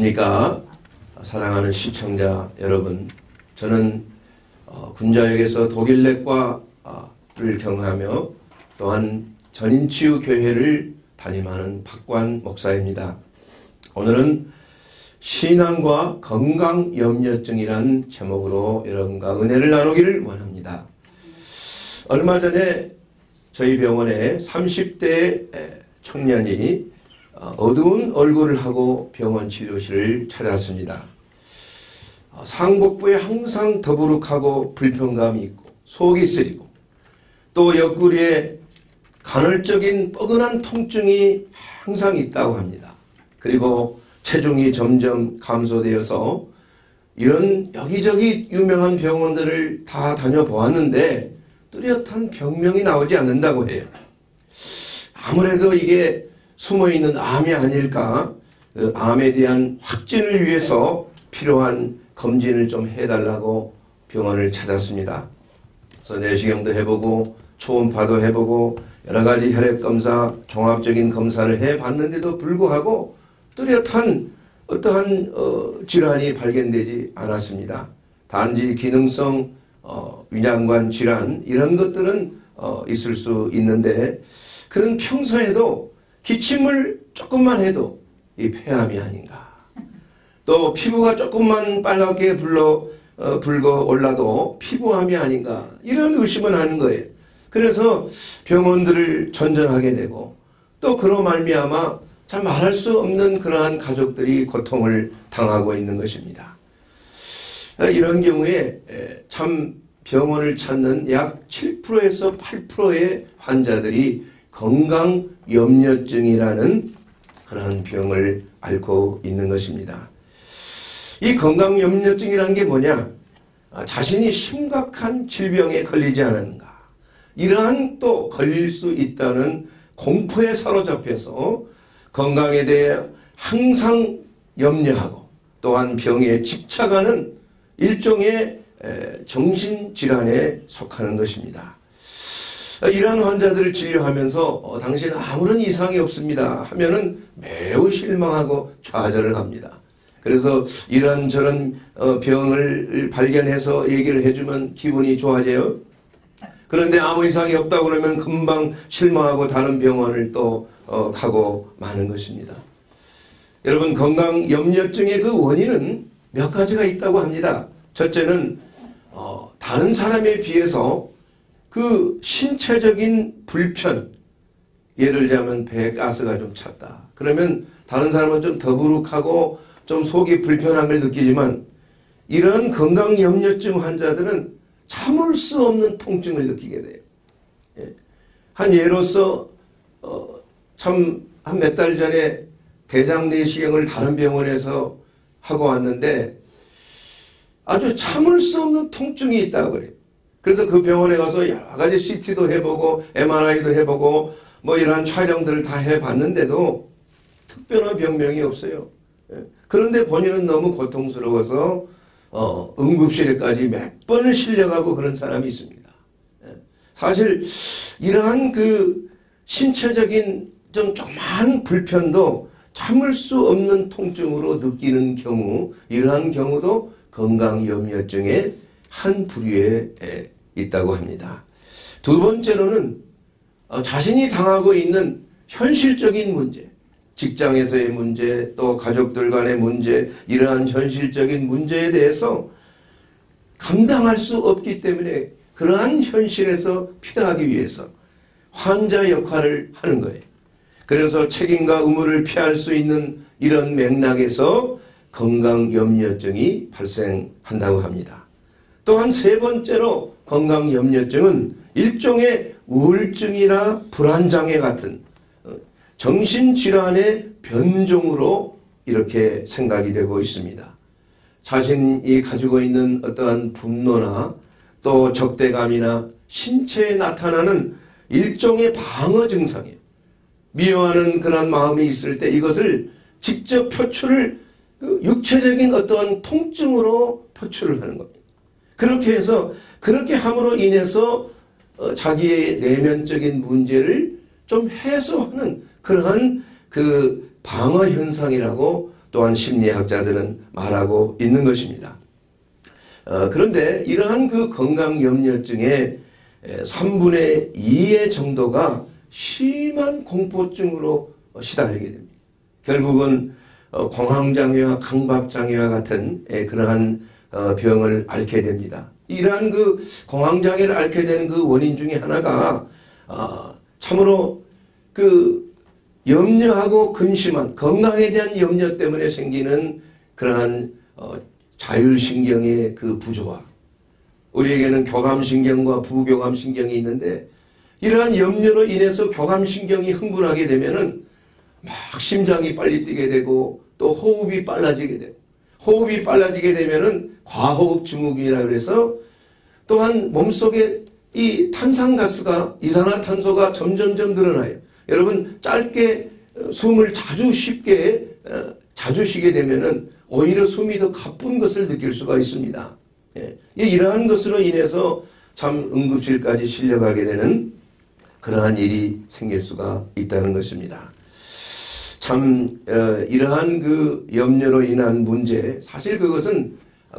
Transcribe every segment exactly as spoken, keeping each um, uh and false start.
안녕하십니까. 사랑하는 시청자 여러분, 저는 군자역에서 독일내과를 경험하며 또한 전인치유교회를 담임하는 박관 목사입니다. 오늘은 신앙과 건강염려증이라는 제목으로 여러분과 은혜를 나누기를 원합니다. 얼마 전에 저희 병원에 삼십 대 청년이 어두운 얼굴을 하고 병원 치료실을 찾았습니다. 상복부에 항상 더부룩하고 불편감이 있고 속이 쓰리고 또 옆구리에 간헐적인 뻐근한 통증이 항상 있다고 합니다. 그리고 체중이 점점 감소되어서 이런 여기저기 유명한 병원들을 다 다녀보았는데 뚜렷한 병명이 나오지 않는다고 해요. 아무래도 이게 숨어있는 암이 아닐까, 그 암에 대한 확진을 위해서 필요한 검진을 좀 해달라고 병원을 찾았습니다. 그래서 내시경도 해보고 초음파도 해보고 여러 가지 혈액검사, 종합적인 검사를 해봤는데도 불구하고 뚜렷한 어떠한 어, 질환이 발견되지 않았습니다. 단지 기능성 어, 위장관 질환 이런 것들은 어, 있을 수 있는데 그는 평소에도 기침을 조금만 해도 이 폐암이 아닌가, 또 피부가 조금만 빨갛게 불러 어, 붉어 올라도 피부암이 아닌가, 이런 의심을 하는 거예요. 그래서 병원들을 전전하게 되고 또 그로 말미암아 참 말할 수 없는 그러한 가족들이 고통을 당하고 있는 것입니다. 이런 경우에 참 병원을 찾는 약 칠 퍼센트에서 팔 퍼센트의 환자들이 건강염려증이라는 그런 병을 앓고 있는 것입니다. 이 건강염려증이라는 게 뭐냐? 자신이 심각한 질병에 걸리지 않았는가, 이러한 또 걸릴 수 있다는 공포에 사로잡혀서 건강에 대해 항상 염려하고 또한 병에 집착하는 일종의 정신질환에 속하는 것입니다. 이러한 환자들을 진료하면서 어, 당신은 아무런 이상이 없습니다 하면은 매우 실망하고 좌절을 합니다. 그래서 이런저런 어, 병을 발견해서 얘기를 해주면 기분이 좋아져요. 그런데 아무 이상이 없다고 그러면 금방 실망하고 다른 병원을 또 어, 가고 마는 것입니다. 여러분, 건강염려증의 그 원인은 몇 가지가 있다고 합니다. 첫째는 어, 다른 사람에 비해서 그 신체적인 불편, 예를 들자면 배에 가스가 좀 찼다. 그러면 다른 사람은 좀 더부룩하고 좀 속이 불편한 걸 느끼지만 이런 건강염려증 환자들은 참을 수 없는 통증을 느끼게 돼요. 예. 한 예로서 어, 참 한 몇 달 전에 대장 내시경을 다른 병원에서 하고 왔는데 아주 참을 수 없는 통증이 있다고 그래요. 그래서 그 병원에 가서 여러 가지 씨티도 해보고 엠알아이도 해보고 뭐 이러한 촬영들을 다 해봤는데도 특별한 병명이 없어요. 그런데 본인은 너무 고통스러워서 어, 응급실에까지 몇 번을 실려가고 그런 사람이 있습니다. 사실 이러한 그 신체적인 좀 조그마한 불편도 참을 수 없는 통증으로 느끼는 경우, 이러한 경우도 건강염려증의 한 부류에 있다고 합니다. 두 번째로는 자신이 당하고 있는 현실적인 문제, 직장에서의 문제, 또 가족들 간의 문제, 이러한 현실적인 문제에 대해서 감당할 수 없기 때문에 그러한 현실에서 피하기 위해서 환자 역할을 하는 거예요. 그래서 책임과 의무를 피할 수 있는 이런 맥락에서 건강염려증이 발생한다고 합니다. 또한 세 번째로 건강염려증은 일종의 우울증이나 불안장애 같은 정신질환의 변종으로 이렇게 생각이 되고 있습니다. 자신이 가지고 있는 어떠한 분노나 또 적대감이나 신체에 나타나는 일종의 방어 증상이에요. 미워하는 그런 마음이 있을 때 이것을 직접 표출을 육체적인 어떠한 통증으로 표출을 하는 겁니다. 그렇게 해서 그렇게 함으로 인해서 자기의 내면적인 문제를 좀 해소하는 그러한 그 방어 현상이라고 또한 심리학자들은 말하고 있는 것입니다. 어, 그런데 이러한 그 건강염려증의 삼분의 이의 정도가 심한 공포증으로 시달리게 됩니다. 결국은 공황장애와 강박장애와 같은 그러한 병을 앓게 됩니다. 이러한 그 공황장애를 앓게 되는 그 원인 중에 하나가 참으로 그 염려하고 근심한 건강에 대한 염려 때문에 생기는 그러한 자율신경의 그 부조화. 우리에게는 교감신경과 부교감신경이 있는데 이러한 염려로 인해서 교감신경이 흥분하게 되면은 막 심장이 빨리 뛰게 되고 또 호흡이 빨라지게 되고 호흡이 빨라지게 되면은 과호흡 증후군이라 그래서 또한 몸속에 이 탄산가스가 이산화탄소가 점점점 늘어나요. 여러분 짧게 숨을 자주 쉽게 자주 쉬게 되면은 오히려 숨이 더 가쁜 것을 느낄 수가 있습니다. 예. 이러한 것으로 인해서 참 응급실까지 실려가게 되는 그러한 일이 생길 수가 있다는 것입니다. 참 어, 이러한 그 염려로 인한 문제, 사실 그것은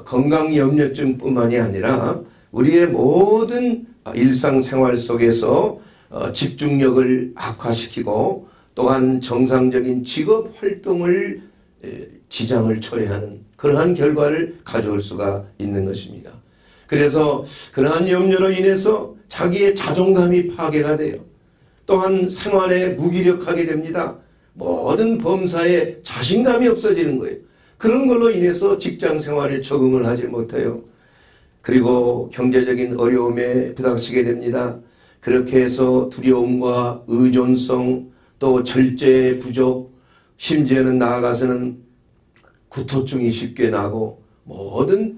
건강염려증뿐만이 아니라 우리의 모든 일상생활 속에서 어, 집중력을 악화시키고 또한 정상적인 직업활동을 에, 지장을 초래하는 그러한 결과를 가져올 수가 있는 것입니다. 그래서 그러한 염려로 인해서 자기의 자존감이 파괴가 돼요. 또한 생활에 무기력하게 됩니다. 모든 범사에 자신감이 없어지는 거예요. 그런 걸로 인해서 직장 생활에 적응을 하지 못해요. 그리고 경제적인 어려움에 부닥치게 됩니다. 그렇게 해서 두려움과 의존성 또 절제 부족 심지어는 나아가서는 구토증이 쉽게 나고 모든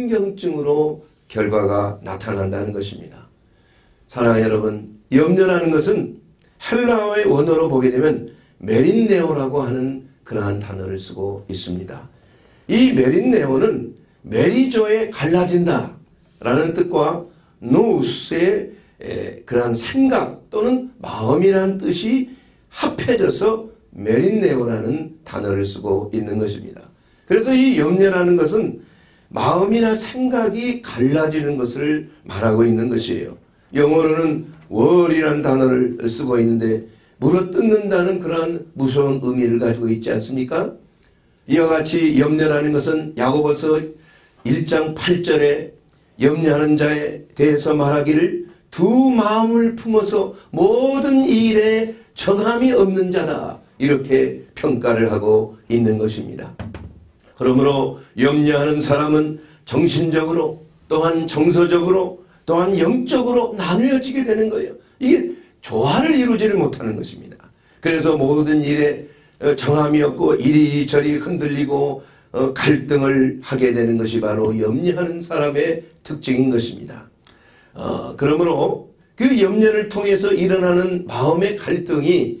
신경증으로 결과가 나타난다는 것입니다. 사랑하는 여러분, 염려라는 것은 헬라어의 원어로 보게 되면 메린네오라고 하는 그러한 단어를 쓰고 있습니다. 이 메린네오는 메리조에 갈라진다 라는 뜻과 노우스의 그러한 생각 또는 마음이라는 뜻이 합해져서 메린네오라는 단어를 쓰고 있는 것입니다. 그래서 이 염려라는 것은 마음이나 생각이 갈라지는 것을 말하고 있는 것이에요. 영어로는 월이라는 단어를 쓰고 있는데 물어뜯는다는 그러한 무서운 의미를 가지고 있지 않습니까? 이와 같이 염려라는 것은 야고보서 일 장 팔 절에 염려하는 자에 대해서 말하기를 두 마음을 품어서 모든 일에 정함이 없는 자다 이렇게 평가를 하고 있는 것입니다. 그러므로 염려하는 사람은 정신적으로 또한 정서적으로 또한 영적으로 나누어지게 되는 거예요. 이게 조화를 이루지를 못하는 것입니다. 그래서 모든 일에 정함이 없고 이리저리 흔들리고 갈등을 하게 되는 것이 바로 염려하는 사람의 특징인 것입니다. 어, 그러므로 그 염려를 통해서 일어나는 마음의 갈등이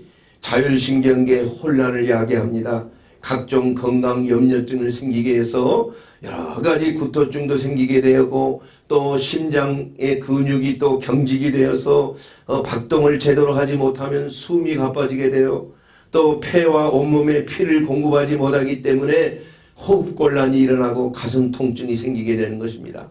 자율신경계 혼란을 야기합니다. 각종 건강염려증을 생기게 해서 여러 가지 구토증도 생기게 되고 또 심장의 근육이 또 경직이 되어서 어, 박동을 제대로 하지 못하면 숨이 가빠지게 돼요. 또 폐와 온몸에 피를 공급하지 못하기 때문에 호흡곤란이 일어나고 가슴 통증이 생기게 되는 것입니다.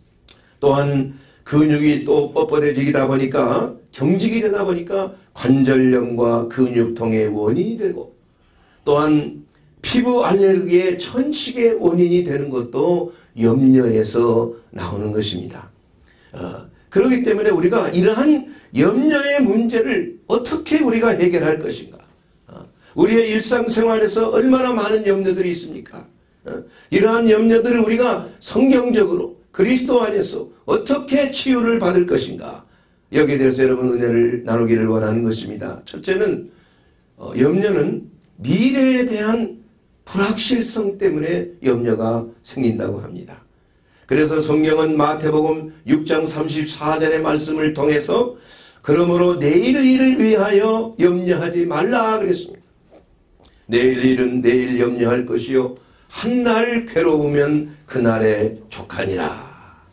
또한 근육이 또 뻣뻣해지다 보니까 경직이 되다 보니까 관절염과 근육통의 원인이 되고 또한 피부 알레르기의 천식의 원인이 되는 것도 염려에서 나오는 것입니다. 어, 그렇기 때문에 우리가 이러한 염려의 문제를 어떻게 우리가 해결할 것인가? 어, 우리의 일상생활에서 얼마나 많은 염려들이 있습니까? 어, 이러한 염려들을 우리가 성경적으로 그리스도 안에서 어떻게 치유를 받을 것인가? 여기에 대해서 여러분 은혜를 나누기를 원하는 것입니다. 첫째는 어, 염려는 미래에 대한 불확실성 때문에 염려가 생긴다고 합니다. 그래서 성경은 마태복음 육 장 삼십사 절의 말씀을 통해서 그러므로 내일 일을 위하여 염려하지 말라 그랬습니다. 내일 일은 내일 염려할 것이요 한날 괴로우면 그날에 족하니라.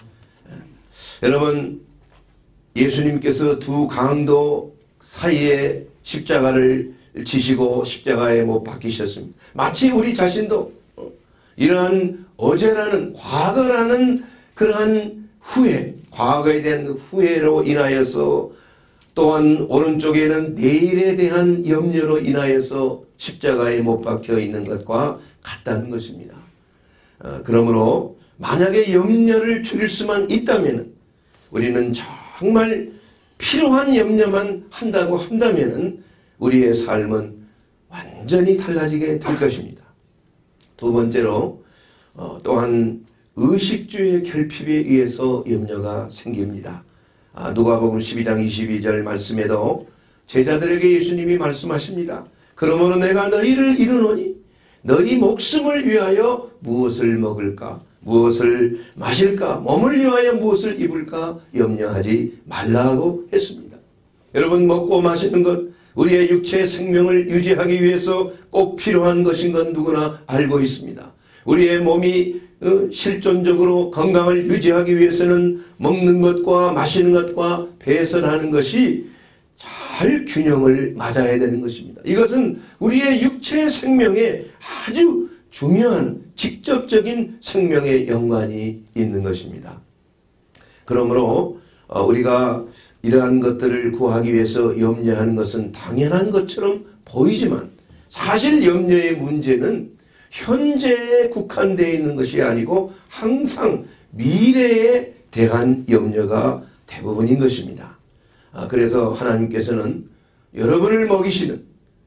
여러분 예수님께서 두 강도 사이에 십자가를 지시고 십자가에 못 박히셨습니다. 마치 우리 자신도 이러한 어제라는 과거라는 그러한 후회, 과거에 대한 후회로 인하여서 또한 오른쪽에는 내일에 대한 염려로 인하여서 십자가에 못 박혀 있는 것과 같다는 것입니다. 어, 그러므로 만약에 염려를 줄일 수만 있다면 우리는 정말 필요한 염려만 한다고 한다면 우리의 삶은 완전히 달라지게 될 것입니다. 두 번째로 어, 또한 의식주의 결핍에 의해서 염려가 생깁니다. 아, 누가복음 십이 장 이십이 절 말씀에도 제자들에게 예수님이 말씀하십니다. 그러므로 내가 너희를 이르노니 너희 목숨을 위하여 무엇을 먹을까 무엇을 마실까 몸을 위하여 무엇을 입을까 염려하지 말라고 했습니다. 여러분, 먹고 마시는 것 우리의 육체의 생명을 유지하기 위해서 꼭 필요한 것인 건 누구나 알고 있습니다. 우리의 몸이 실존적으로 건강을 유지하기 위해서는 먹는 것과 마시는 것과 배설하는 것이 잘 균형을 맞아야 되는 것입니다. 이것은 우리의 육체의 생명에 아주 중요한 직접적인 생명의 연관이 있는 것입니다. 그러므로 우리가 이러한 것들을 구하기 위해서 염려하는 것은 당연한 것처럼 보이지만 사실 염려의 문제는 현재에 국한되어 있는 것이 아니고 항상 미래에 대한 염려가 대부분인 것입니다. 그래서 하나님께서는 여러분을 먹이시는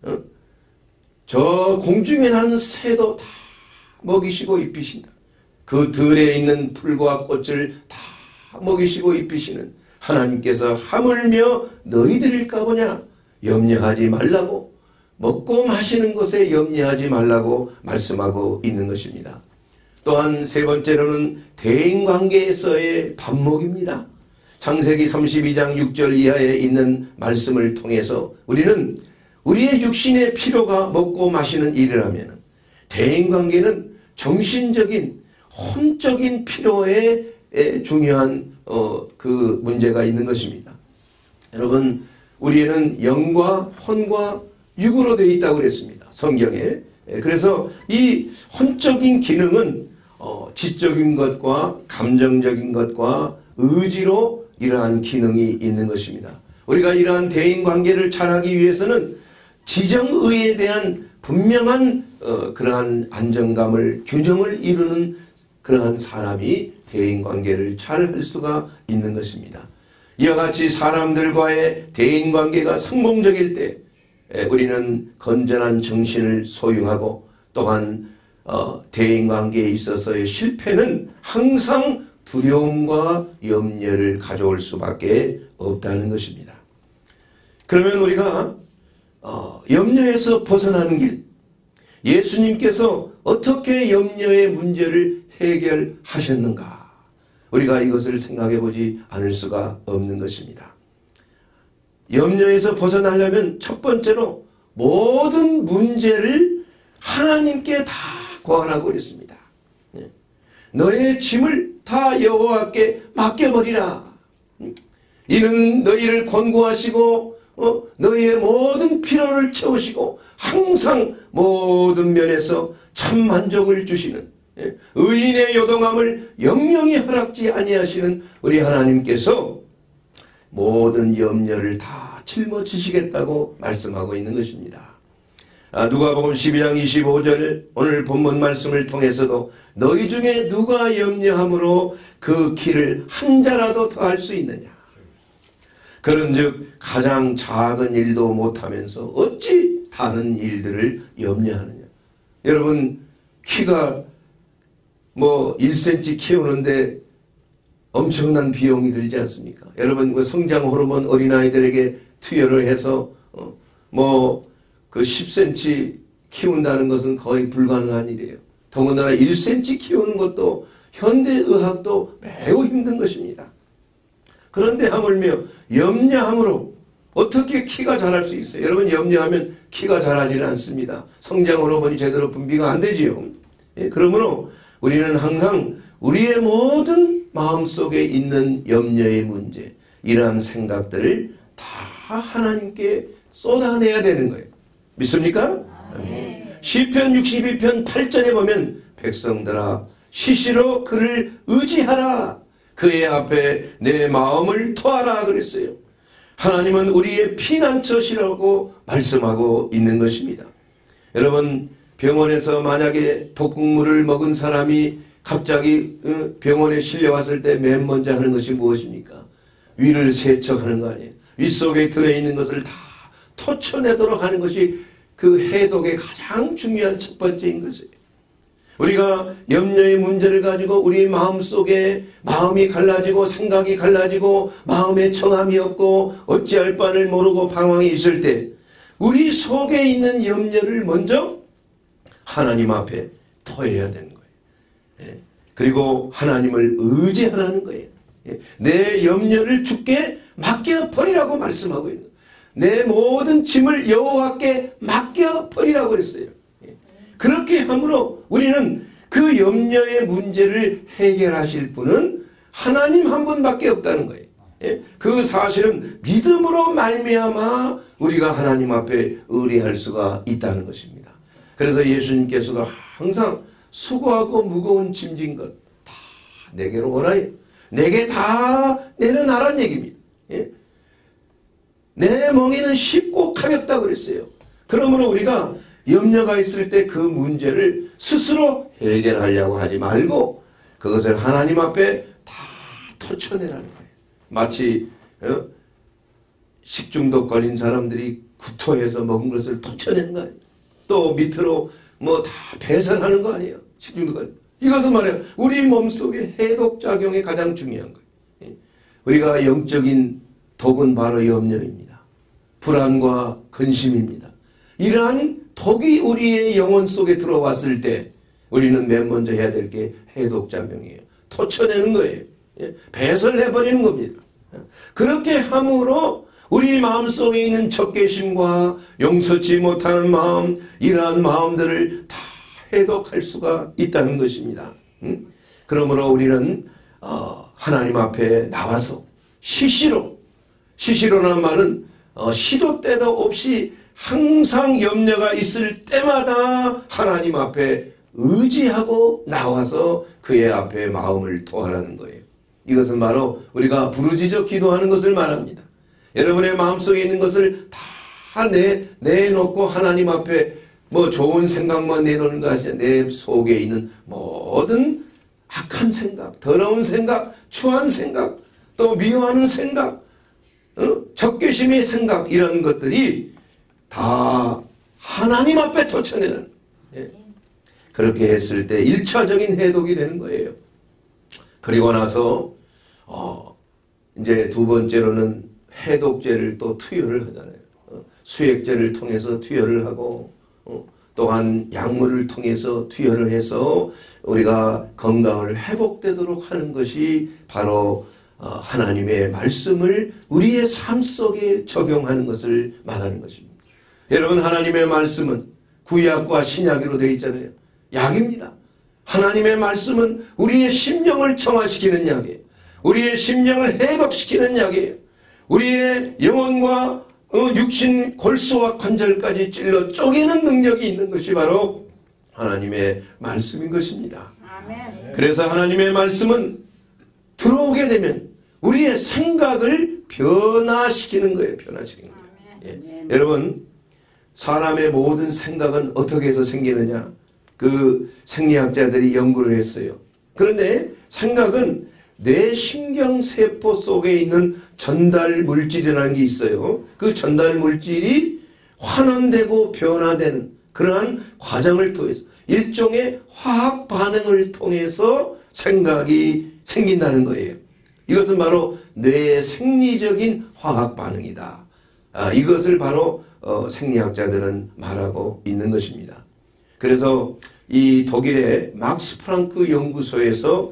저 공중에 나는 새도 다 먹이시고 입히신다. 그 들에 있는 풀과 꽃을 다 먹이시고 입히시는 하나님께서 하물며 너희들일까 보냐 염려하지 말라고 먹고 마시는 것에 염려하지 말라고 말씀하고 있는 것입니다. 또한 세 번째로는 대인관계에서의 반목입니다. 창세기 삼십이 장 육 절 이하에 있는 말씀을 통해서 우리는 우리의 육신의 필요가 먹고 마시는 일이라면 대인관계는 정신적인 혼적인 필요에 중요한 어, 그 문제가 있는 것입니다. 여러분, 우리는 영과 혼과 육으로 되어 있다고 그랬습니다. 성경에. 그래서 이 혼적인 기능은 어, 지적인 것과 감정적인 것과 의지로 이러한 기능이 있는 것입니다. 우리가 이러한 대인관계를 잘하기 위해서는 지정의에 대한 분명한 어, 그러한 안정감을 균형을 이루는 그러한 사람이 대인관계를 잘 할 수가 있는 것입니다. 이와 같이 사람들과의 대인관계가 성공적일 때 우리는 건전한 정신을 소유하고 또한 어, 대인관계에 있어서의 실패는 항상 두려움과 염려를 가져올 수밖에 없다는 것입니다. 그러면 우리가 어, 염려에서 벗어나는 길, 예수님께서 어떻게 염려의 문제를 해결하셨는가? 우리가 이것을 생각해 보지 않을 수가 없는 것입니다. 염려에서 벗어나려면 첫 번째로 모든 문제를 하나님께 다 고하라고 그랬습니다. 너의 짐을 다 여호와께 맡겨버리라. 이는 너희를 권고하시고 어, 너희의 모든 필요를 채우시고 항상 모든 면에서 참 만족을 주시는 의인의 요동함을 영영히 허락지 아니하시는 우리 하나님께서 모든 염려를 다 짊어지시겠다고 말씀하고 있는 것입니다. 아, 누가복음 십이 장 이십오 절 오늘 본문 말씀을 통해서도 너희 중에 누가 염려함으로 그 길을 한 자라도 더할 수 있느냐. 그런즉 가장 작은 일도 못하면서 어찌 다른 일들을 염려하느냐. 여러분, 키가 뭐 일 센티미터 키우는데 엄청난 비용이 들지 않습니까? 여러분, 그 성장 호르몬 어린아이들에게 투여를 해서 어, 뭐 그 십 센티미터 키운다는 것은 거의 불가능한 일이에요. 더군다나 일 센티미터 키우는 것도 현대의학도 매우 힘든 것입니다. 그런데 하물며 염려함으로 어떻게 키가 자랄 수 있어요? 여러분, 염려하면 키가 자라지는 않습니다. 성장 호르몬이 제대로 분비가 안 되지요. 예, 그러므로 우리는 항상 우리의 모든 마음속에 있는 염려의 문제, 이러한 생각들을 다 하나님께 쏟아내야 되는 거예요. 믿습니까? 아멘. 시편 육십이 편 팔 절에 보면 백성들아 시시로 그를 의지하라. 그의 앞에 내 마음을 토하라 그랬어요. 하나님은 우리의 피난처시라고 말씀하고 있는 것입니다. 여러분 병원에서 만약에 독극물을 먹은 사람이 갑자기 병원에 실려왔을 때 맨 먼저 하는 것이 무엇입니까? 위를 세척하는 거 아니에요. 위 속에 들어있는 것을 다 토쳐내도록 하는 것이 그 해독의 가장 중요한 첫 번째인 것이에요. 우리가 염려의 문제를 가지고 우리 마음속에 마음이 갈라지고 생각이 갈라지고 마음에 청함이 없고 어찌할 바를 모르고 방황이 있을 때 우리 속에 있는 염려를 먼저 하나님 앞에 토해야 되는 거예요. 예. 그리고 하나님을 의지하라는 거예요. 예. 내 염려를 주께 맡겨버리라고 말씀하고 있는 거예요. 내 모든 짐을 여호와께 맡겨버리라고 그랬어요. 예. 그렇게 함으로 우리는 그 염려의 문제를 해결하실 분은 하나님 한 분밖에 없다는 거예요. 예. 그 사실은 믿음으로 말미암아 우리가 하나님 앞에 의뢰할 수가 있다는 것입니다. 그래서 예수님께서도 항상 수고하고 무거운 짐진 것 다 내게로 오라요. 내게 다 내려놔란 얘기입니다. 예? 내 멍에는 쉽고 가볍다 그랬어요. 그러므로 우리가 염려가 있을 때 그 문제를 스스로 해결하려고 하지 말고 그것을 하나님 앞에 다 터쳐내라는 거예요. 마치 어? 식중독 걸린 사람들이 구토해서 먹은 것을 터쳐내는 거예요. 또 밑으로 뭐 다 배설하는 거 아니에요. 식중독. 이것은 말이에요. 우리 몸속의 해독작용이 가장 중요한 거예요. 우리가 영적인 독은 바로 염려입니다. 불안과 근심입니다. 이러한 독이 우리의 영혼 속에 들어왔을 때 우리는 맨 먼저 해야 될 게 해독작용이에요. 토쳐내는 거예요. 배설해버리는 겁니다. 그렇게 함으로 우리 마음속에 있는 적개심과 용서치 못하는 마음, 이러한 마음들을 다 해독할 수가 있다는 것입니다. 응? 그러므로 우리는 어, 하나님 앞에 나와서 시시로, 시시로라는 말은 어, 시도 때도 없이 항상 염려가 있을 때마다 하나님 앞에 의지하고 나와서 그의 앞에 마음을 토하라는 거예요. 이것은 바로 우리가 부르짖어 기도하는 것을 말합니다. 여러분의 마음속에 있는 것을 다 내, 내놓고 하나님 앞에 뭐 좋은 생각만 내놓는 것이 아니라 내 속에 있는 모든 악한 생각, 더러운 생각, 추한 생각, 또 미워하는 생각, 어? 적개심의 생각 이런 것들이 다 하나님 앞에 터쳐내는 예. 그렇게 했을 때 일차적인 해독이 되는 거예요. 그리고 나서 어, 이제 두 번째로는 해독제를 또 투여를 하잖아요. 어, 수액제를 통해서 투여를 하고 어, 또한 약물을 통해서 투여를 해서 우리가 건강을 회복되도록 하는 것이 바로 어, 하나님의 말씀을 우리의 삶 속에 적용하는 것을 말하는 것입니다. 여러분 하나님의 말씀은 구약과 신약으로 되어 있잖아요. 약입니다. 하나님의 말씀은 우리의 심령을 정화시키는 약이에요. 우리의 심령을 해독시키는 약이에요. 우리의 영혼과 육신 골수와 관절까지 찔러 쪼개는 능력이 있는 것이 바로 하나님의 말씀인 것입니다. 아멘. 그래서 하나님의 말씀은 들어오게 되면 우리의 생각을 변화시키는 거예요. 변화시키는 거예요. 예. 여러분 사람의 모든 생각은 어떻게 해서 생기느냐? 그 생리학자들이 연구를 했어요. 그런데 생각은 뇌 신경세포 속에 있는 전달 물질이라는 게 있어요. 그 전달 물질이 환원되고 변화되는 그러한 과정을 통해서 일종의 화학 반응을 통해서 생각이 생긴다는 거예요. 이것은 바로 뇌의 생리적인 화학 반응이다. 아, 이것을 바로 어, 생리학자들은 말하고 있는 것입니다. 그래서 이 독일의 막스 프랑크 연구소에서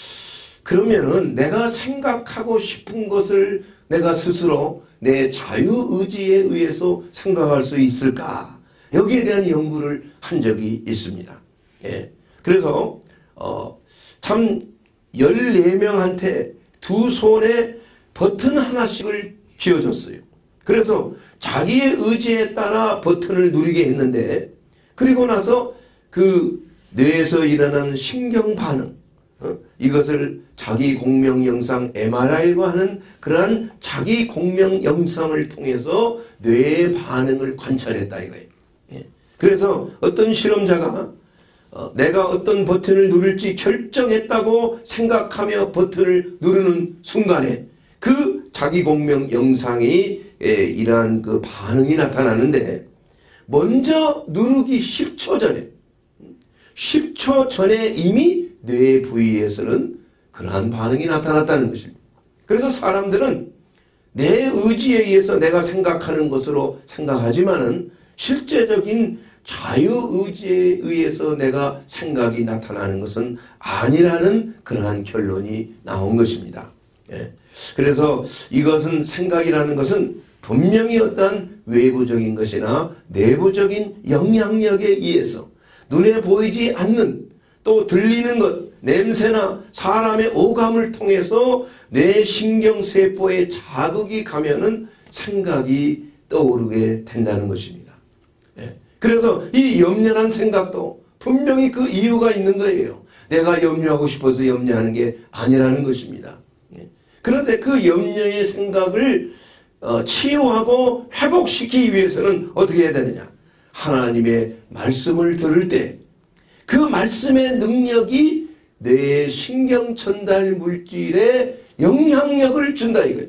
그러면은 내가 생각하고 싶은 것을 내가 스스로 내 자유의지에 의해서 생각할 수 있을까? 여기에 대한 연구를 한 적이 있습니다. 예. 그래서 어, 참 열네 명한테 두 손에 버튼 하나씩을 쥐어줬어요. 그래서 자기의 의지에 따라 버튼을 누르게 했는데, 그리고 나서 그 뇌에서 일어나는 신경 반응, 어? 이것을 자기 공명 영상 엠알아이라고 하는 그러한 자기 공명 영상을 통해서 뇌의 반응을 관찰했다 이거예요. 예. 그래서 어떤 실험자가 어, 내가 어떤 버튼을 누를지 결정했다고 생각하며 버튼을 누르는 순간에 그 자기 공명 영상이 예, 이러한 그 반응이 나타나는데, 먼저 누르기 십 초 전에 십 초 전에 이미 뇌 부위에서는 그러한 반응이 나타났다는 것입니다. 그래서 사람들은 내 의지에 의해서 내가 생각하는 것으로 생각하지만은 실제적인 자유의지에 의해서 내가 생각이 나타나는 것은 아니라는 그러한 결론이 나온 것입니다. 예. 그래서 이것은 생각이라는 것은 분명히 어떤 외부적인 것이나 내부적인 영향력에 의해서 눈에 보이지 않는, 또 들리는 것, 냄새나 사람의 오감을 통해서 뇌 신경세포에 자극이 가면은 생각이 떠오르게 된다는 것입니다. 예. 그래서 이 염려한 생각도 분명히 그 이유가 있는 거예요. 내가 염려하고 싶어서 염려하는 게 아니라는 것입니다. 예. 그런데 그 염려의 생각을 어, 치유하고 회복시키기 위해서는 어떻게 해야 되느냐? 하나님의 말씀을 들을 때 그 말씀의 능력이 뇌의 신경 전달 물질에 영향력을 준다 이거예요.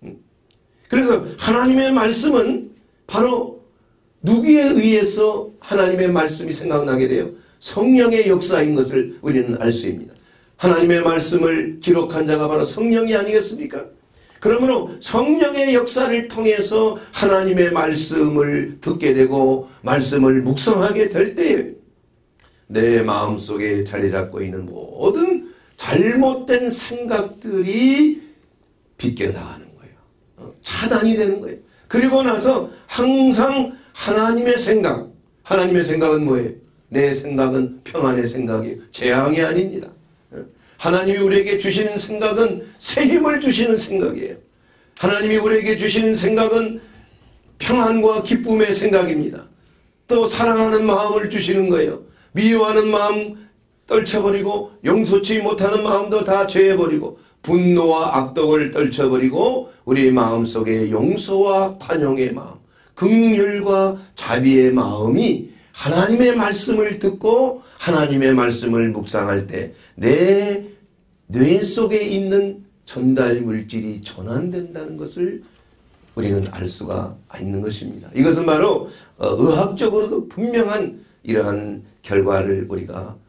그래서 하나님의 말씀은 바로 누구에 의해서 하나님의 말씀이 생각나게 돼요? 성령의 역사인 것을 우리는 알 수 있습니다. 하나님의 말씀을 기록한 자가 바로 성령이 아니겠습니까? 그러므로 성령의 역사를 통해서 하나님의 말씀을 듣게 되고 말씀을 묵상하게 될 때 내 마음속에 자리 잡고 있는 모든 잘못된 생각들이 빗겨나가는 거예요. 차단이 되는 거예요. 그리고 나서 항상 하나님의 생각, 하나님의 생각은 뭐예요? 내 생각은 평안의 생각이에요. 재앙이 아닙니다. 하나님이 우리에게 주시는 생각은 새 힘을 주시는 생각이에요. 하나님이 우리에게 주시는 생각은 평안과 기쁨의 생각입니다. 또 사랑하는 마음을 주시는 거예요. 미워하는 마음 떨쳐버리고 용서치 못하는 마음도 다 죄해버리고 분노와 악독을 떨쳐버리고 우리 마음속에 용서와 관용의 마음, 긍휼과 자비의 마음이 하나님의 말씀을 듣고 하나님의 말씀을 묵상할 때 내 뇌 속에 있는 전달 물질이 전환된다는 것을 우리는 알 수가 있는 것입니다. 이것은 바로 의학적으로도 분명한 이러한 결과를 우리가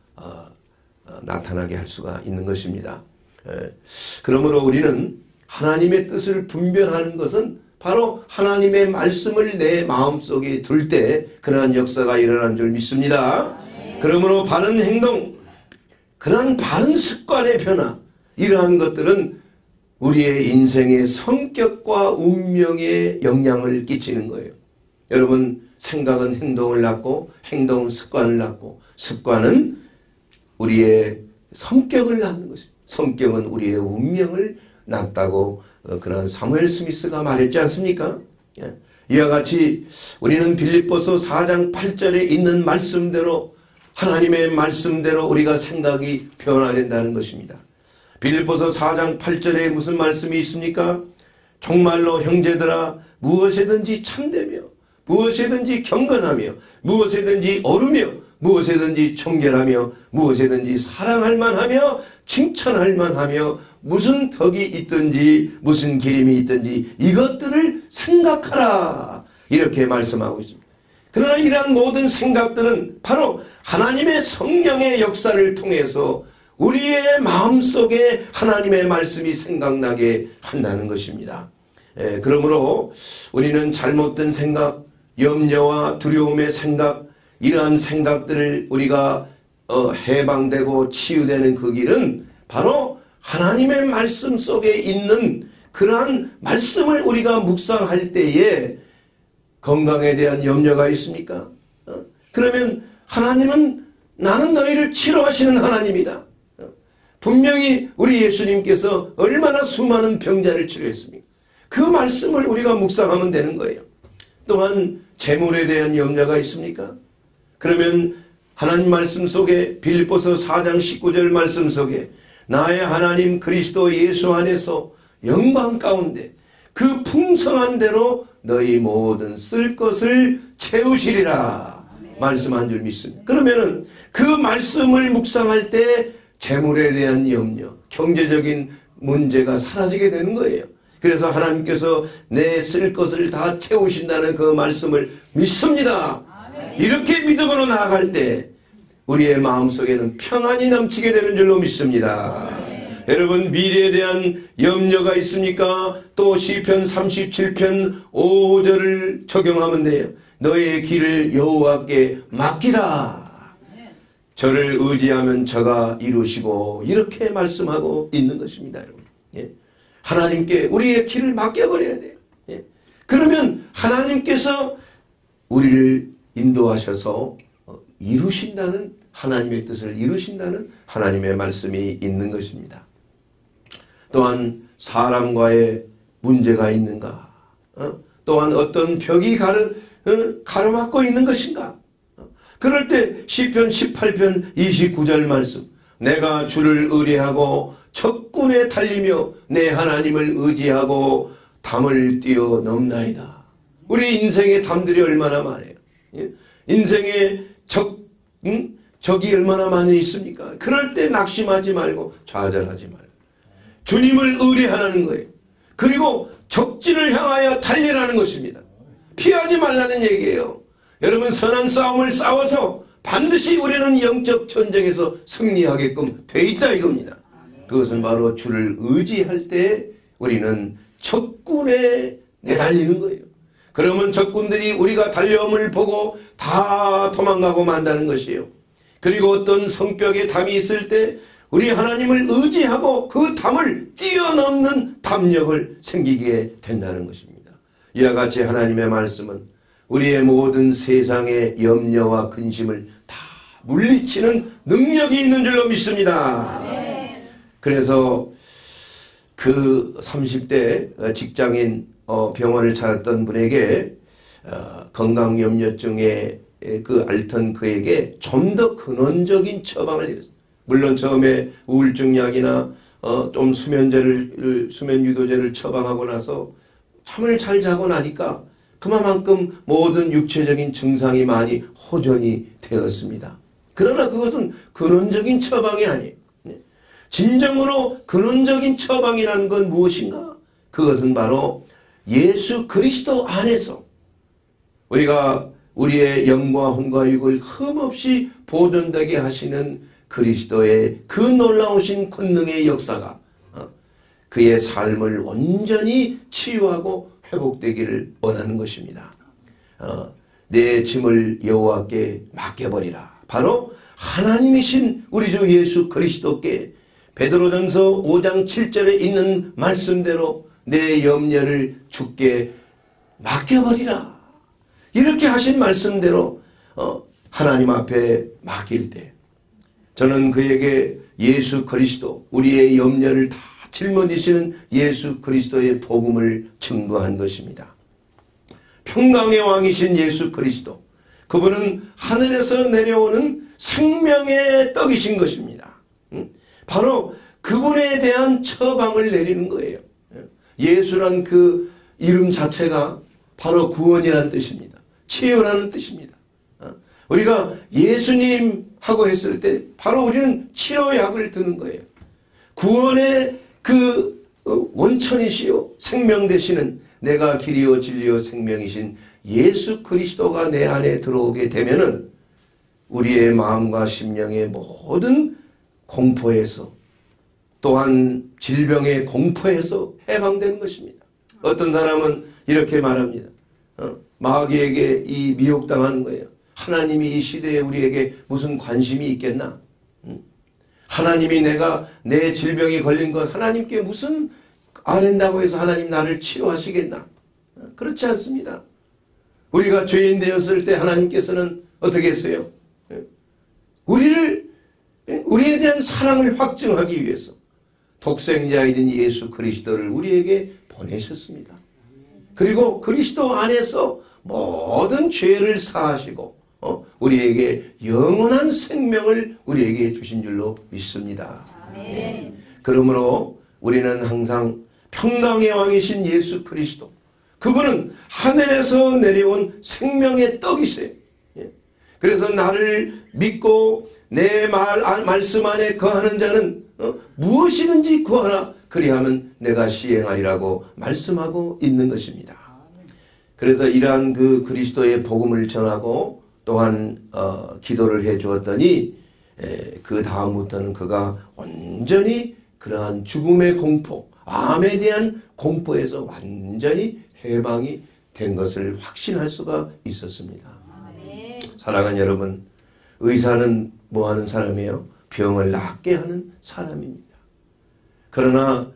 나타나게 할 수가 있는 것입니다. 그러므로 우리는 하나님의 뜻을 분별하는 것은 바로 하나님의 말씀을 내 마음속에 둘 때 그러한 역사가 일어난 줄 믿습니다. 그러므로 바른 행동, 그러한 바른 습관의 변화, 이러한 것들은 우리의 인생의 성격과 운명에 영향을 끼치는 거예요. 여러분, 생각은 행동을 낳고 행동은 습관을 낳고 습관은 우리의 성격을 낳는 것입니다. 성격은 우리의 운명을 낳았다고 어, 그런 사무엘 스미스가 말했지 않습니까? 예. 이와 같이 우리는 빌립보서 사 장 팔 절에 있는 말씀대로, 하나님의 말씀대로 우리가 생각이 변화된다는 것입니다. 빌립보서 사 장 팔 절에 무슨 말씀이 있습니까? 정말로 형제들아, 무엇이든지 참되며 무엇이든지 경건하며 무엇이든지 옳으며 무엇이든지 청결하며 무엇이든지 사랑할 만하며 칭찬할 만하며 무슨 덕이 있든지 무슨 기림이 있든지 이것들을 생각하라, 이렇게 말씀하고 있습니다. 그러나 이러한 모든 생각들은 바로 하나님의 성령의 역사를 통해서 우리의 마음속에 하나님의 말씀이 생각나게 한다는 것입니다. 예, 그러므로 우리는 잘못된 생각, 염려와 두려움의 생각, 이러한 생각들을 우리가 어, 해방되고 치유되는 그 길은 바로 하나님의 말씀 속에 있는 그러한 말씀을 우리가 묵상할 때에 건강에 대한 염려가 있습니까? 어? 그러면 하나님은 나는 너희를 치료하시는 하나님이다. 어? 분명히 우리 예수님께서 얼마나 수많은 병자를 치료했습니까? 그 말씀을 우리가 묵상하면 되는 거예요. 또한 재물에 대한 염려가 있습니까? 그러면 하나님 말씀 속에 빌립보서 사 장 십구 절 말씀 속에 나의 하나님 그리스도 예수 안에서 영광 가운데 그 풍성한 대로 너희 모든 쓸 것을 채우시리라 말씀한 줄 믿습니다. 그러면은 그 말씀을 묵상할 때 재물에 대한 염려, 경제적인 문제가 사라지게 되는 거예요. 그래서 하나님께서 내 쓸 것을 다 채우신다는 그 말씀을 믿습니다. 이렇게 믿음으로 나아갈 때 우리의 마음속에는 평안이 넘치게 되는 줄로 믿습니다. 여러분, 미래에 대한 염려가 있습니까? 또 시편 삼십칠 편 오 절을 적용하면 돼요. 너의 길을 여호와께 맡기라. 저를 의지하면 저가 이루시고, 이렇게 말씀하고 있는 것입니다. 여러분. 예. 하나님께 우리의 길을 맡겨버려야 돼요. 예. 그러면 하나님께서 우리를 인도하셔서 이루신다는, 하나님의 뜻을 이루신다는 하나님의 말씀이 있는 것입니다. 또한 사람과의 문제가 있는가? 어? 또한 어떤 벽이 가르, 어? 가로막고 있는 것인가? 어? 그럴 때 시편 십팔 편 이십구 절 말씀, 내가 주를 의뢰하고 적군에 달리며 내 하나님을 의지하고 담을 뛰어넘나이다. 우리 인생의 담들이 얼마나 많아요. 예? 인생의 적, 응? 적이 얼마나 많이 있습니까? 그럴 때 낙심하지 말고 좌절하지 말고 주님을 의뢰하라는 거예요. 그리고 적진을 향하여 달리라는 것입니다. 피하지 말라는 얘기예요. 여러분, 선한 싸움을 싸워서 반드시 우리는 영적 전쟁에서 승리하게끔 돼 있다 이겁니다. 그것은 바로 주를 의지할 때 우리는 적군에 내달리는 거예요. 그러면 적군들이 우리가 달려옴을 보고 다 도망가고 만다는 것이에요. 그리고 어떤 성벽에 담이 있을 때 우리 하나님을 의지하고 그 담을 뛰어넘는 담력을 생기게 된다는 것입니다. 이와 같이 하나님의 말씀은 우리의 모든 세상의 염려와 근심을 다 물리치는 능력이 있는 줄로 믿습니다. 그래서 그 삼십 대 직장인 병원을 찾았던 분에게 건강염려증에 그 앓던 그에게 좀 더 근원적인 처방을 해줬어요. 물론 처음에 우울증약이나 어 좀 수면제를 수면 유도제를 처방하고 나서 잠을 잘 자고 나니까 그만큼 모든 육체적인 증상이 많이 호전이 되었습니다. 그러나 그것은 근원적인 처방이 아니에요. 진정으로 근원적인 처방이라는 건 무엇인가? 그것은 바로 예수 그리스도 안에서 우리가 우리의 영과 혼과 육을 흠없이 보존되게 하시는 그리스도의 그 놀라우신 권능의 역사가 그의 삶을 온전히 치유하고 회복되기를 원하는 것입니다. 내 짐을 여호와께 맡겨버리라. 바로 하나님이신 우리 주 예수 그리스도께 베드로전서 오 장 칠 절에 있는 말씀대로 내 염려를 주께 맡겨버리라. 이렇게 하신 말씀대로 하나님 앞에 맡길 때 저는 그에게 예수 그리스도, 우리의 염려를 다 짊어지시는 예수 그리스도의 복음을 증거한 것입니다. 평강의 왕이신 예수 그리스도, 그분은 하늘에서 내려오는 생명의 떡이신 것입니다. 바로 그분에 대한 처방을 내리는 거예요. 예수란 그 이름 자체가 바로 구원이라는 뜻입니다. 치유라는 뜻입니다. 우리가 예수님 하고 했을 때 바로 우리는 치료약을 드는 거예요. 구원의 그 원천이시요 생명 되시는 내가 길이요 진리요 생명이신 예수 그리스도가 내 안에 들어오게 되면은 우리의 마음과 심령의 모든 공포에서 또한 질병의 공포에서 해방되는 것입니다. 어떤 사람은 이렇게 말합니다. 어, 마귀에게 이 미혹당하는 거예요. 하나님이 이 시대에 우리에게 무슨 관심이 있겠나? 응? 하나님이 내가 내 질병이 걸린 것 하나님께 무슨 아랜다고 해서 하나님 나를 치료하시겠나? 어, 그렇지 않습니다. 우리가 죄인 되었을 때 하나님께서는 어떻게 했어요? 우리를 우리에 대한 사랑을 확증하기 위해서 독생자이신 예수 그리스도를 우리에게 보내셨습니다. 그리고 그리스도 안에서 모든 죄를 사하시고 어, 우리에게 영원한 생명을 우리에게 주신 줄로 믿습니다. 예. 그러므로 우리는 항상 평강의 왕이신 예수 그리스도, 그분은 하늘에서 내려온 생명의 떡이세요. 예. 그래서 나를 믿고 내 말, 말씀 안에 거하는 자는 어, 무엇이든지 구하라 그리하면 내가 시행하리라고 말씀하고 있는 것입니다. 그래서 이러한 그 그리스도의 복음을 전하고 또한 어, 기도를 해 주었더니 에, 그 다음부터는 그가 온전히 그러한 죽음의 공포, 암에 대한 공포에서 완전히 해방이 된 것을 확신할 수가 있었습니다. 네. 사랑하는 여러분, 의사는 뭐하는 사람이에요? 병을 낫게 하는 사람입니다. 그러나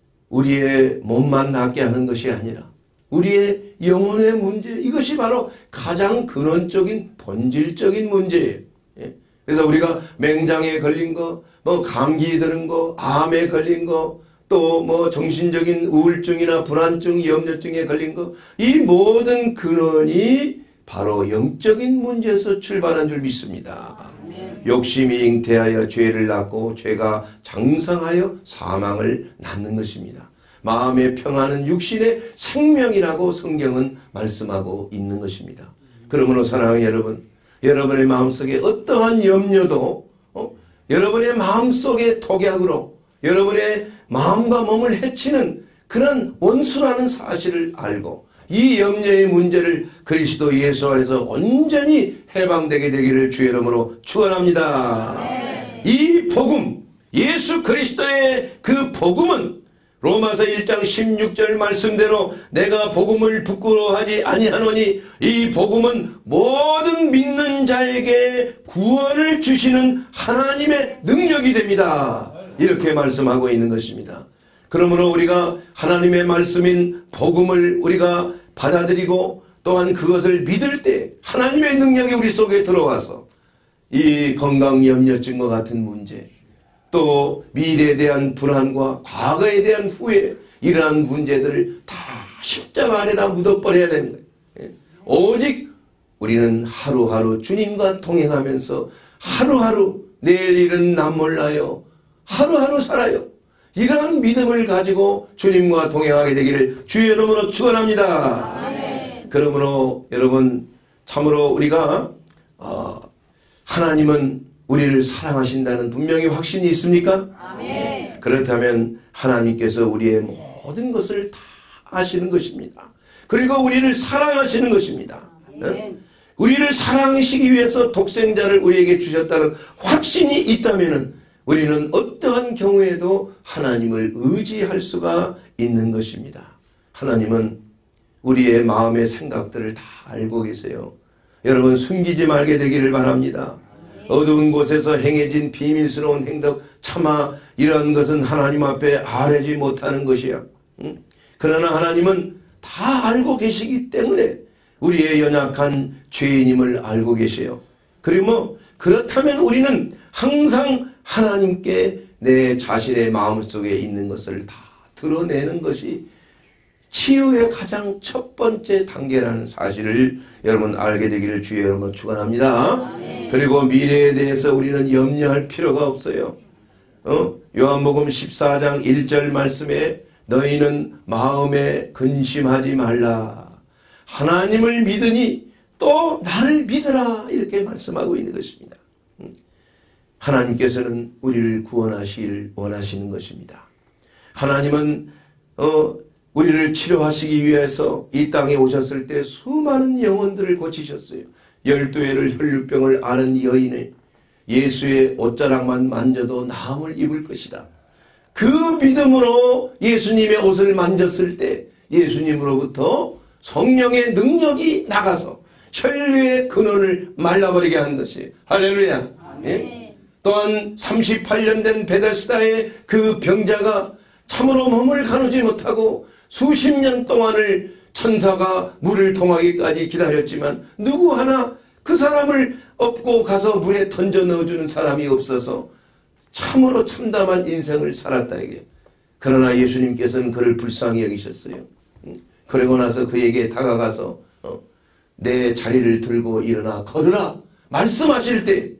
우리의 몸만 낫게 하는 것이 아니라 우리의 영혼의 문제, 이것이 바로 가장 근원적인 본질적인 문제예요. 예? 그래서 우리가 맹장에 걸린 거, 뭐 감기 드는 거, 암에 걸린 거, 또 뭐 정신적인 우울증이나 불안증, 염려증에 걸린 거, 이 모든 근원이 바로 영적인 문제에서 출발한 줄 믿습니다. 욕심이 잉태하여 죄를 낳고 죄가 장성하여 사망을 낳는 것입니다. 마음의 평안은 육신의 생명이라고 성경은 말씀하고 있는 것입니다. 그러므로 사랑하는 여러분, 여러분의 마음속에 어떠한 염려도 어? 여러분의 마음속의 독약으로 여러분의 마음과 몸을 해치는 그런 원수라는 사실을 알고 이 염려의 문제를 그리스도 예수 안에서 온전히 해방되게 되기를 주의 이름으로 축원합니다. 네. 이 복음, 예수 그리스도의 그 복음은 로마서 일 장 십육 절 말씀대로 내가 복음을 부끄러워하지 아니하노니 이 복음은 모든 믿는 자에게 구원을 주시는 하나님의 능력이 됩니다. 이렇게 말씀하고 있는 것입니다. 그러므로 우리가 하나님의 말씀인 복음을 우리가 받아들이고 또한 그것을 믿을 때 하나님의 능력이 우리 속에 들어와서 이 건강염려증과 같은 문제, 또 미래에 대한 불안과 과거에 대한 후회, 이러한 문제들을 다 십자가 안에다 묻어버려야 되는 거예요. 오직 우리는 하루하루 주님과 동행하면서 하루하루 내일 일은 남 몰라요. 하루하루 살아요. 이러한 믿음을 가지고 주님과 동행하게 되기를 주의 이름으로 축원합니다. 아멘. 그러므로 여러분, 참으로 우리가 어, 하나님은 우리를 사랑하신다는 분명히 확신이 있습니까? 아멘. 그렇다면 하나님께서 우리의 모든 것을 다 아시는 것입니다. 그리고 우리를 사랑하시는 것입니다. 네? 우리를 사랑하시기 위해서 독생자를 우리에게 주셨다는 확신이 있다면 우리는 어떠한 경우에도 하나님을 의지할 수가 있는 것입니다. 하나님은 우리의 마음의 생각들을 다 알고 계세요. 여러분, 숨기지 말게 되기를 바랍니다. 어두운 곳에서 행해진 비밀스러운 행동, 차마 이런 것은 하나님 앞에 아뢰지 못하는 것이야. 응? 그러나 하나님은 다 알고 계시기 때문에 우리의 연약한 죄인임을 알고 계세요. 그리고 뭐 그렇다면 우리는 항상 하나님께 내 자신의 마음속에 있는 것을 다 드러내는 것이 치유의 가장 첫 번째 단계라는 사실을 여러분 알게 되기를 주의 이름으로 축원합니다. 그리고 미래에 대해서 우리는 염려할 필요가 없어요. 어? 요한복음 십사 장 일 절 말씀에 너희는 마음에 근심하지 말라. 하나님을 믿으니 또 나를 믿으라. 이렇게 말씀하고 있는 것입니다. 하나님께서는 우리를 구원하시기를 원하시는 것입니다. 하나님은 어, 우리를 치료하시기 위해서 이 땅에 오셨을 때 수많은 영혼들을 고치셨어요. 열두 해를 혈류병을 앓은 여인의 예수의 옷자락만 만져도 나음을 입을 것이다. 그 믿음으로 예수님의 옷을 만졌을 때 예수님으로부터 성령의 능력이 나가서 혈류의 근원을 말라버리게 한 것이 할렐루야. 예? 또한 삼십팔 년 된 베데스다의 그 병자가 참으로 몸을 가누지 못하고 수십 년 동안을 천사가 물을 통하기까지 기다렸지만 누구 하나 그 사람을 업고 가서 물에 던져 넣어주는 사람이 없어서 참으로 참담한 인생을 살았다 이게. 그러나 예수님께서는 그를 불쌍히 여기셨어요. 그러고 나서 그에게 다가가서 어, 내 자리를 들고 일어나 걸으라 말씀하실 때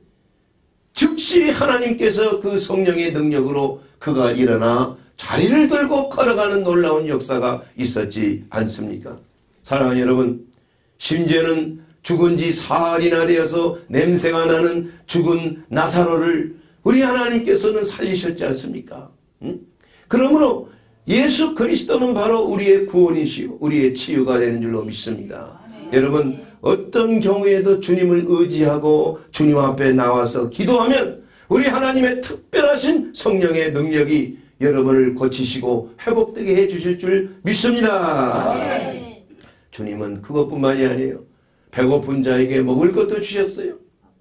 즉시 하나님께서 그 성령의 능력으로 그가 일어나 자리를 들고 걸어가는 놀라운 역사가 있었지 않습니까? 사랑하는 여러분, 심지어는 죽은 지 사흘이나 되어서 냄새가 나는 죽은 나사로를 우리 하나님께서는 살리셨지 않습니까? 응? 그러므로 예수 그리스도는 바로 우리의 구원이시요 우리의 치유가 되는 줄로 믿습니다. 아멘. 여러분, 어떤 경우에도 주님을 의지하고 주님 앞에 나와서 기도하면 우리 하나님의 특별하신 성령의 능력이 여러분을 고치시고 회복되게 해주실 줄 믿습니다. 아멘. 주님은 그것뿐만이 아니에요. 배고픈 자에게 먹을 것도 주셨어요.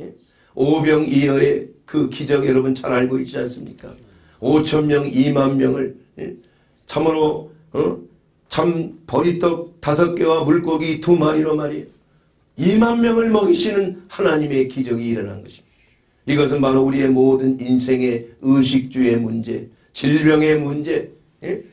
오병이어의 그 기적 여러분 잘 알고 있지 않습니까? 오천 명, 이만 명을 참으로 어? 참 보리떡 다섯 개와 물고기 두 마리로 말이에요. 이만 명을 먹이시는 하나님의 기적이 일어난 것입니다. 이것은 바로 우리의 모든 인생의 의식주의 문제, 질병의 문제, 예?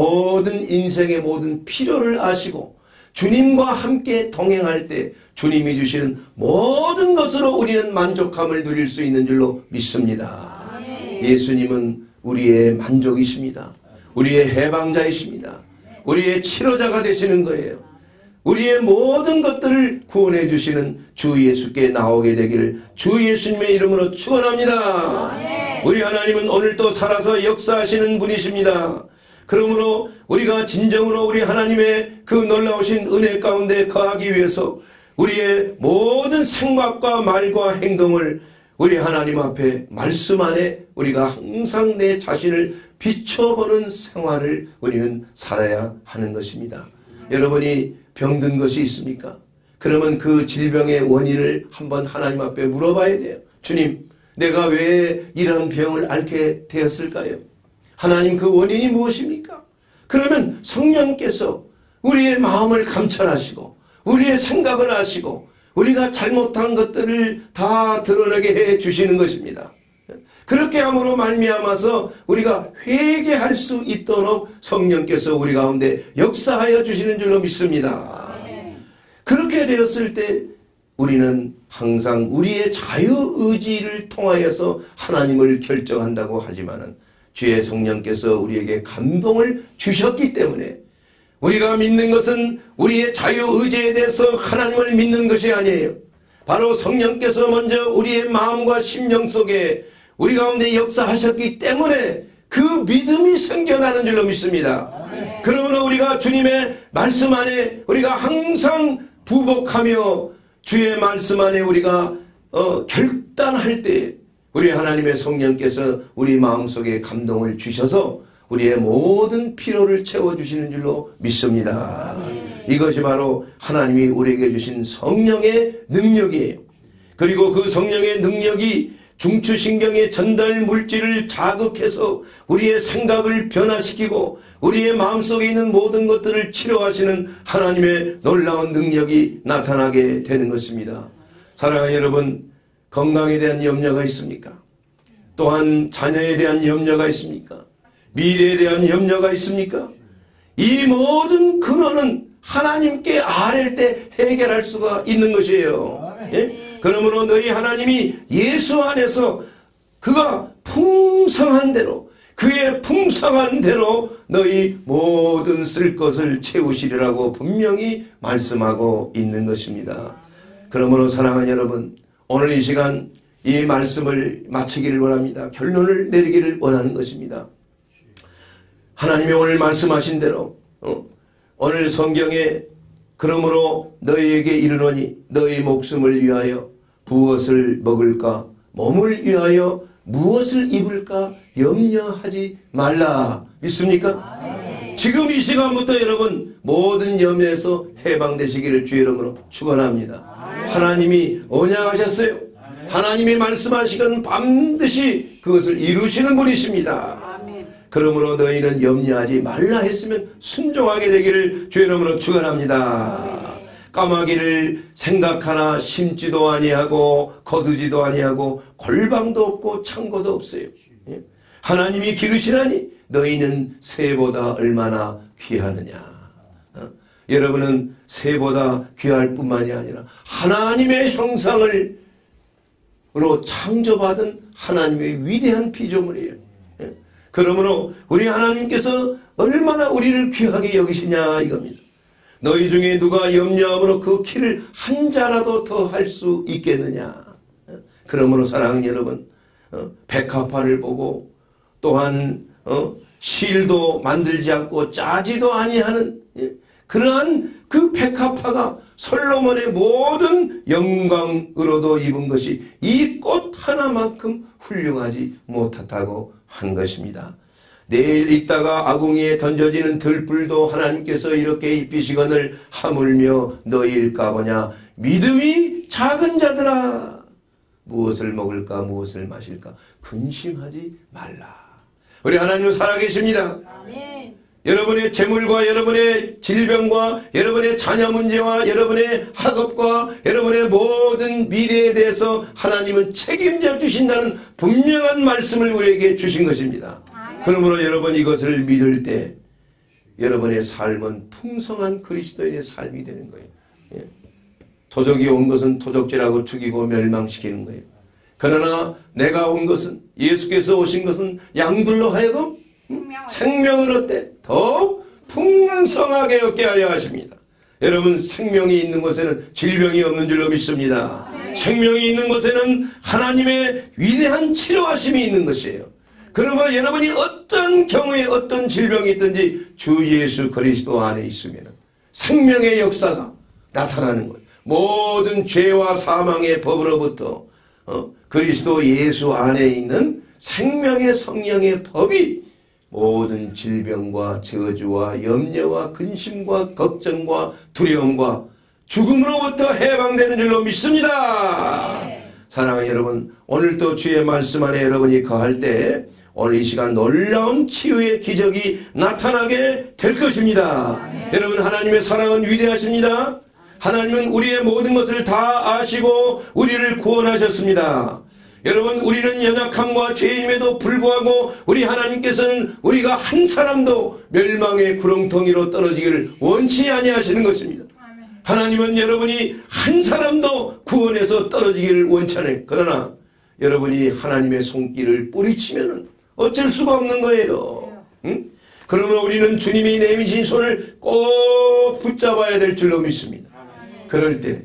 모든 인생의 모든 필요를 아시고 주님과 함께 동행할 때 주님이 주시는 모든 것으로 우리는 만족함을 누릴 수 있는 줄로 믿습니다. 아멘. 예수님은 우리의 만족이십니다. 우리의 해방자이십니다. 우리의 치료자가 되시는 거예요. 우리의 모든 것들을 구원해 주시는 주 예수께 나오게 되기를 주 예수님의 이름으로 축원합니다. 아멘. 우리 하나님은 오늘도 살아서 역사하시는 분이십니다. 그러므로 우리가 진정으로 우리 하나님의 그 놀라우신 은혜 가운데 거하기 위해서 우리의 모든 생각과 말과 행동을 우리 하나님 앞에 말씀 안에 우리가 항상 내 자신을 비춰보는 생활을 우리는 살아야 하는 것입니다. 여러분이 병든 것이 있습니까? 그러면 그 질병의 원인을 한번 하나님 앞에 물어봐야 돼요. 주님, 내가 왜 이런 병을 앓게 되었을까요? 하나님, 그 원인이 무엇입니까? 그러면 성령께서 우리의 마음을 감찰하시고 우리의 생각을 아시고 우리가 잘못한 것들을 다 드러내게 해 주시는 것입니다. 그렇게 함으로 말미암아서 우리가 회개할 수 있도록 성령께서 우리 가운데 역사하여 주시는 줄로 믿습니다. 그렇게 되었을 때 우리는 항상 우리의 자유의지를 통하여서 하나님을 결정한다고 하지만은 주의 성령께서 우리에게 감동을 주셨기 때문에 우리가 믿는 것은 우리의 자유의지에 대해서 하나님을 믿는 것이 아니에요. 바로 성령께서 먼저 우리의 마음과 심령 속에 우리 가운데 역사하셨기 때문에 그 믿음이 생겨나는 줄로 믿습니다. 아멘. 그러므로 우리가 주님의 말씀 안에 우리가 항상 부복하며 주의 말씀 안에 우리가 어, 결단할 때 우리 하나님의 성령께서 우리 마음속에 감동을 주셔서 우리의 모든 필요를 채워주시는 줄로 믿습니다. 아멘. 이것이 바로 하나님이 우리에게 주신 성령의 능력이에요. 그리고 그 성령의 능력이 중추신경의 전달 물질을 자극해서 우리의 생각을 변화시키고 우리의 마음속에 있는 모든 것들을 치료하시는 하나님의 놀라운 능력이 나타나게 되는 것입니다. 사랑하는 여러분, 건강에 대한 염려가 있습니까? 또한 자녀에 대한 염려가 있습니까? 미래에 대한 염려가 있습니까? 이 모든 근원은 하나님께 아뢰 때 해결할 수가 있는 것이에요. 예? 그러므로 너희 하나님이 예수 안에서 그가 풍성한 대로 그의 풍성한 대로 너희 모든 쓸 것을 채우시리라고 분명히 말씀하고 있는 것입니다. 그러므로 사랑하는 여러분, 오늘 이 시간 이 말씀을 마치기를 원합니다. 결론을 내리기를 원하는 것입니다. 하나님이 오늘 말씀하신 대로 어, 오늘 성경에 그러므로 너희에게 이르노니 너희 목숨을 위하여 무엇을 먹을까 몸을 위하여 무엇을 입을까 염려하지 말라. 믿습니까? 아멘. 지금 이 시간부터 여러분 모든 염려에서 해방되시기를 주의 이름으로 축원합니다. 아멘. 하나님이 언약하셨어요. 아멘. 하나님이 말씀하시건 반드시 그것을 이루시는 분이십니다. 아멘. 그러므로 너희는 염려하지 말라 했으면 순종하게 되기를 주의 이름으로 축원합니다. 까마귀를 생각하나 심지도 아니하고 거두지도 아니하고 골방도 없고 창고도 없어요. 하나님이 기르시나니 너희는 새보다 얼마나 귀하느냐. 어? 여러분은 새보다 귀할 뿐만이 아니라 하나님의 형상을 로 창조받은 하나님의 위대한 피조물이에요. 예? 그러므로 우리 하나님께서 얼마나 우리를 귀하게 여기시냐 이겁니다. 너희 중에 누가 염려함으로 그 키를 한 자라도 더 할 수 있겠느냐. 예? 그러므로 사랑하는 여러분, 어, 백합화를 보고 또한 어, 실도 만들지 않고 짜지도 아니하는 예? 그러한 그 백합화가 솔로몬의 모든 영광으로도 입은 것이 이 꽃 하나만큼 훌륭하지 못하다고 한 것입니다. 내일 있다가 아궁이에 던져지는 들불도 하나님께서 이렇게 입히시거늘 하물며 너희일까 보냐. 믿음이 작은 자들아, 무엇을 먹을까 무엇을 마실까 근심하지 말라. 우리 하나님은 살아계십니다. 아멘. 여러분의 재물과 여러분의 질병과 여러분의 자녀 문제와 여러분의 학업과 여러분의 모든 미래에 대해서 하나님은 책임져 주신다는 분명한 말씀을 우리에게 주신 것입니다. 그러므로 여러분 이것을 믿을 때 여러분의 삶은 풍성한 그리스도인의 삶이 되는 거예요. 예. 도적이 온 것은 도적질하고 죽이고 멸망시키는 거예요. 그러나 내가 온 것은, 예수께서 오신 것은 양들로 하여금 음? 생명을 얻되 더욱 풍성하게 얻게 하려 하십니다. 여러분, 생명이 있는 곳에는 질병이 없는 줄로 믿습니다. 네. 생명이 있는 곳에는 하나님의 위대한 치료하심이 있는 것이에요. 그러므로 여러분이 어떤 경우에 어떤 질병이 있든지 주 예수 그리스도 안에 있으면 생명의 역사가 나타나는 거예요. 모든 죄와 사망의 법으로부터 어, 그리스도 예수 안에 있는 생명의 성령의 법이 모든 질병과 저주와 염려와 근심과 걱정과 두려움과 죽음으로부터 해방되는 줄로 믿습니다. 네. 사랑하는 여러분, 오늘도 주의 말씀 안에 여러분이 거할 때 오늘 이 시간 놀라운 치유의 기적이 나타나게 될 것입니다. 네. 여러분, 하나님의 사랑은 위대하십니다. 하나님은 우리의 모든 것을 다 아시고 우리를 구원하셨습니다. 여러분, 우리는 연약함과 죄임에도 불구하고 우리 하나님께서는 우리가 한 사람도 멸망의 구렁텅이로 떨어지기를 원치 아니하시는 것입니다. 하나님은 여러분이 한 사람도 구원해서 떨어지기를 원치 않아요. 그러나 여러분이 하나님의 손길을 뿌리치면 어쩔 수가 없는 거예요. 응? 그러면 우리는 주님이 내미신 손을 꼭 붙잡아야 될 줄로 믿습니다. 그럴 때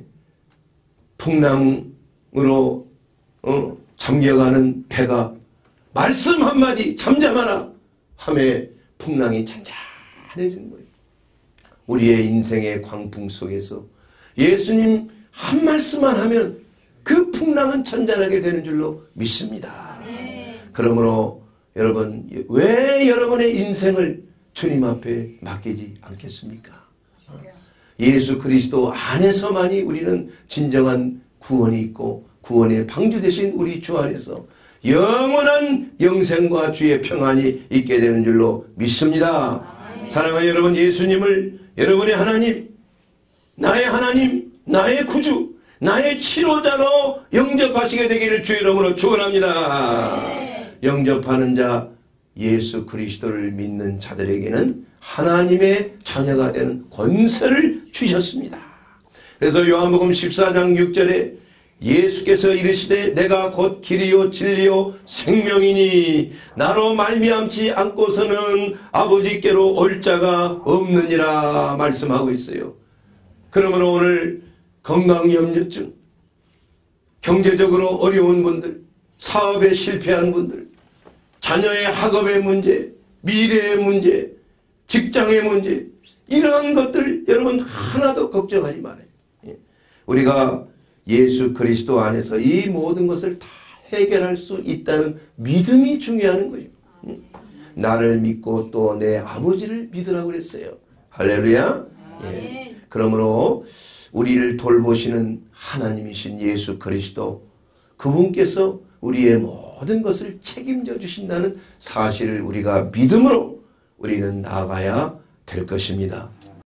풍랑으로 어, 잠겨가는 배가 말씀 한마디 잠잠하라 함에 풍랑이 잔잔해지는 거예요. 우리의 인생의 광풍 속에서 예수님 한 말씀만 하면 그 풍랑은 잔잔하게 되는 줄로 믿습니다. 네. 그러므로 여러분, 왜 여러분의 인생을 주님 앞에 맡기지 않겠습니까? 예수 그리스도 안에서만이 우리는 진정한 구원이 있고 구원의 방주 되신 우리 주 안에서 영원한 영생과 주의 평안이 있게 되는 줄로 믿습니다. 아멘. 사랑하는 여러분, 예수님을 여러분의 하나님, 나의 하나님, 나의 구주, 나의 치료자로 영접하시게 되기를 주의 이름으로 축원합니다. 아멘. 영접하는 자, 예수 그리스도를 믿는 자들에게는 하나님의 자녀가 되는 권세를 주셨습니다. 그래서 요한복음 십사 장 육 절에 예수께서 이르시되 내가 곧 길이요 진리요 생명이니 나로 말미암지 않고서는 아버지께로 올 자가 없느니라 말씀하고 있어요. 그러므로 오늘 건강염려증, 경제적으로 어려운 분들, 사업에 실패한 분들, 자녀의 학업의 문제, 미래의 문제, 직장의 문제, 이러한 것들 여러분 하나도 걱정하지 말아요. 우리가 예수 그리스도 안에서 이 모든 것을 다 해결할 수 있다는 믿음이 중요한 거예요. 나를 믿고 또 내 아버지를 믿으라고 그랬어요. 할렐루야. 예. 그러므로 우리를 돌보시는 하나님이신 예수 그리스도, 그분께서 우리의 모든 것을 책임져 주신다는 사실을 우리가 믿음으로 우리는 나아가야 될 것입니다.